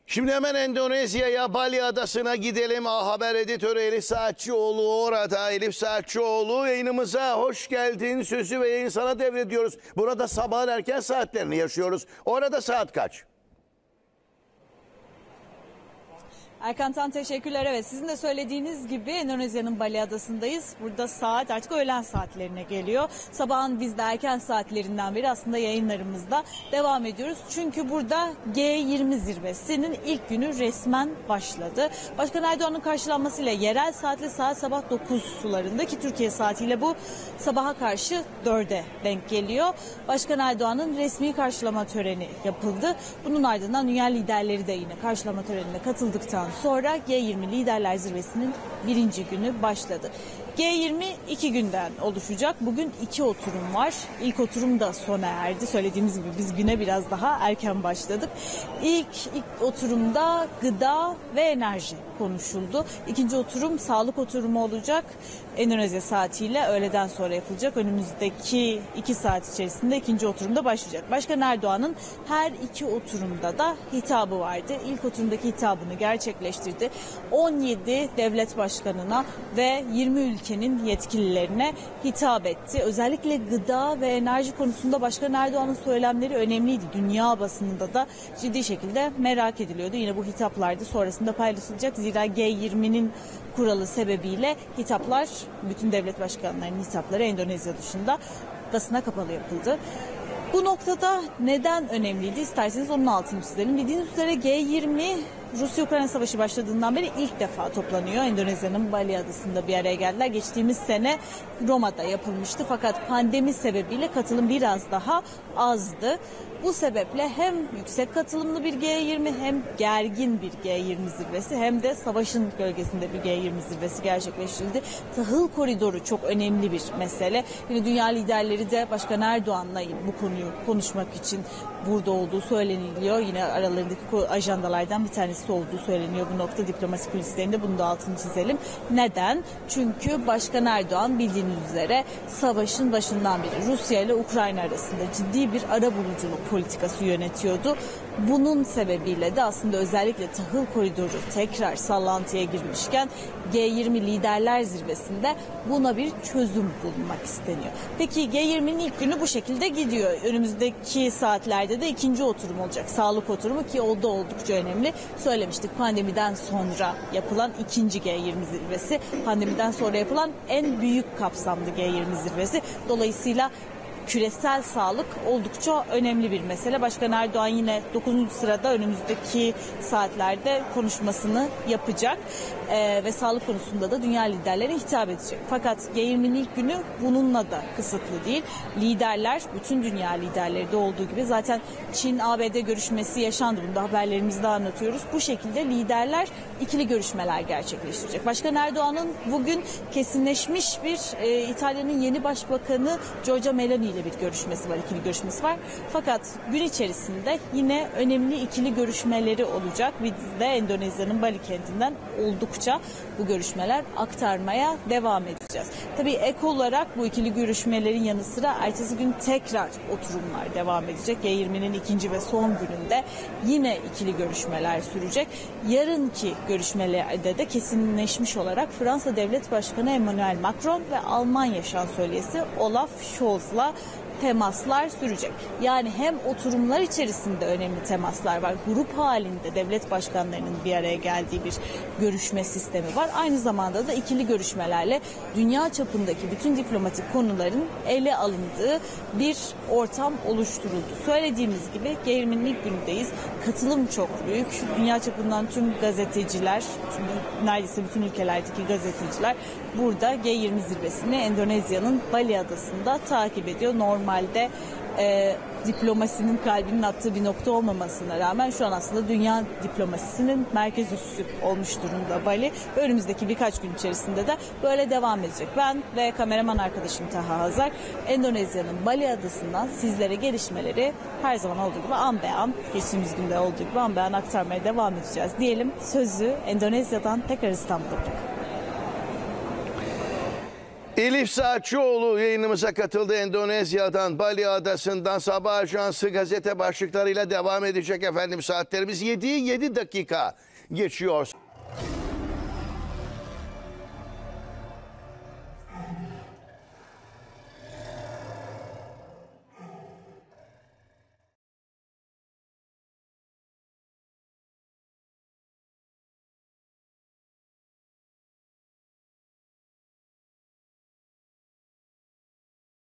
Şimdi hemen Endonezya'ya, Bali Adası'na gidelim. Haber editörü Elif Saatçıoğlu orada. Elif Saatçıoğlu, yayınımıza hoş geldin. Sözü ve yayın sana devrediyoruz. Burada sabahın erken saatlerini yaşıyoruz. Orada saat kaç? Erkan Tan, teşekkürler. Evet, sizin de söylediğiniz gibi Endonezya'nın Bali Adası'ndayız. Burada saat artık öğlen saatlerine geliyor. Sabahın biz de erken saatlerinden beri aslında yayınlarımızda devam ediyoruz. Çünkü burada G20 zirvesinin ilk günü resmen başladı. Başkan Erdoğan'ın karşılanmasıyla yerel saatle saat sabah 9 sularında, ki Türkiye saatiyle bu sabaha karşı 4'e denk geliyor. Başkan Erdoğan'ın resmi karşılama töreni yapıldı. Bunun ardından dünya liderleri de yine karşılama törenine katıldıktan sonra G20 Liderler Zirvesi'nin birinci günü başladı. G20 2 günden oluşacak. Bugün 2 oturum var. İlk oturum da sona erdi. Söylediğimiz gibi biz güne biraz daha erken başladık. İlk oturumda gıda ve enerji konuşuldu. İkinci oturum sağlık oturumu olacak. Endonezya saatiyle öğleden sonra yapılacak. Önümüzdeki 2 saat içerisinde ikinci oturumda başlayacak. Başkan Erdoğan'ın her iki oturumda da hitabı vardı. İlk oturumdaki hitabını gerçekleştirdi. 17 devlet başkanına ve 20 ülkenin yetkililerine hitap etti. Özellikle gıda ve enerji konusunda Başkan Erdoğan'ın söylemleri önemliydi. Dünya basınında da ciddi şekilde merak ediliyordu. Yine bu hitaplar da sonrasında paylaşılacak. Zira G20'nin kuralı sebebiyle hitaplar, bütün devlet başkanlarının hitapları Endonezya dışında basına kapalı yapıldı. Bu noktada neden önemliydi? İsterseniz onun altını çizelim. Bildiğiniz üzere G20 Rusya-Ukrayna Savaşı başladığından beri ilk defa toplanıyor. Endonezya'nın Bali Adası'nda bir araya geldiler. Geçtiğimiz sene Roma'da yapılmıştı. Fakat pandemi sebebiyle katılım biraz daha azdı. Bu sebeple hem yüksek katılımlı bir G20, hem gergin bir G20 zirvesi, hem de savaşın gölgesinde bir G20 zirvesi gerçekleştirildi. Tahıl koridoru çok önemli bir mesele. Yine dünya liderleri de Başkan Erdoğan'la bu konuyu konuşmak için burada olduğu söyleniliyor. Yine aralarındaki ajandalardan bir tanesi olduğu söyleniyor bu nokta, diplomasi kulislerinde. Bunu da altını çizelim. Neden? Çünkü Başkan Erdoğan bildiğiniz üzere savaşın başından beri Rusya ile Ukrayna arasında ciddi bir arabuluculuk politikası yönetiyordu. Bunun sebebiyle de aslında özellikle tahıl koridoru tekrar sallantıya girmişken G20 Liderler Zirvesi'nde buna bir çözüm bulunmak isteniyor. Peki G20'nin ilk günü bu şekilde gidiyor. Önümüzdeki saatlerde de ikinci oturum olacak. Sağlık oturumu, ki o da oldukça önemli. Söylemiştik, pandemiden sonra yapılan ikinci G20 zirvesi. Pandemiden sonra yapılan en büyük kapsamlı G20 zirvesi. Dolayısıyla küresel sağlık oldukça önemli bir mesele. Başkan Erdoğan yine 9. sırada önümüzdeki saatlerde konuşmasını yapacak ve sağlık konusunda da dünya liderlere hitap edecek. Fakat G20'nin ilk günü bununla da kısıtlı değil. Liderler, bütün dünya liderleri de olduğu gibi, zaten Çin-ABD görüşmesi yaşandı. Bunu da haberlerimizde anlatıyoruz. Bu şekilde liderler ikili görüşmeler gerçekleştirecek. Başkan Erdoğan'ın bugün kesinleşmiş bir İtalya'nın yeni başbakanı Giorgia Meloni ile bir görüşmesi var, ikili görüşmesi var. Fakat gün içerisinde yine önemli ikili görüşmeleri olacak. Biz de Endonezya'nın Bali kentinden oldukça bu görüşmeler aktarmaya devam edeceğiz. Tabii ek olarak bu ikili görüşmelerin yanı sıra ertesi gün tekrar oturumlar devam edecek. G20'nin ikinci ve son gününde yine ikili görüşmeler sürecek. Yarınki görüşmelerde de kesinleşmiş olarak Fransa Devlet Başkanı Emmanuel Macron ve Almanya Şansölyesi Olaf Scholz'la temaslar sürecek. Yani hem oturumlar içerisinde önemli temaslar var. Grup halinde devlet başkanlarının bir araya geldiği bir görüşme sistemi var. Aynı zamanda da ikili görüşmelerle dünya çapındaki bütün diplomatik konuların ele alındığı bir ortam oluşturuldu. Söylediğimiz gibi G20'nin ilk günündeyiz. Katılım çok büyük. Dünya çapından tüm gazeteciler, neredeyse bütün ülkelerdeki gazeteciler burada G20 zirvesini Endonezya'nın Bali Adası'nda takip ediyor. Normalde diplomasinin kalbinin attığı bir nokta olmamasına rağmen şu an aslında dünya diplomasisinin merkez üssü olmuş durumda Bali. Önümüzdeki birkaç gün içerisinde de böyle devam edecek. Ben ve kameraman arkadaşım Taha Hazar, Endonezya'nın Bali Adası'ndan sizlere gelişmeleri her zaman olduğu gibi an be an, geçtiğimiz günde olduğu gibi an be an aktarmaya devam edeceğiz diyelim. Sözü Endonezya'dan tekrar İstanbul'a bırakalım. Elif Saatçıoğlu yayınımıza katıldı. Endonezya'dan, Bali Adası'ndan. Sabah Ajansı gazete başlıklarıyla devam edecek efendim. Saatlerimiz 7'yi 7 dakika geçiyor.